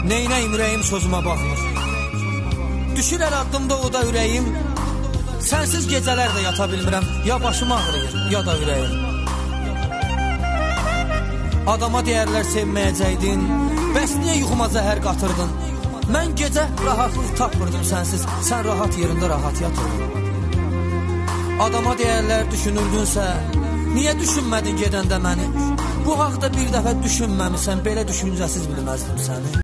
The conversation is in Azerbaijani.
Neynəyim ürəyim sözümə baxmır. Düşür hər addımda o da ürəyim. Sənsiz gecələr də yata bilmirəm. Ya başım ağrıyır, ya da ürəyim. Adama deyərlər sevməyəcəydin, bəs niyə yuxuma zəhər qatırdın? Mən gecə rahatlıq tapmırdım sənsiz, sən rahat yerində rahat yatırdın. Adama deyərlər düşünürdünsə, niyə düşünmədin gedəndə məni? Bu haqda bir dəfə düşünməmisən, belə düşüncəsiz bilməzdim səni.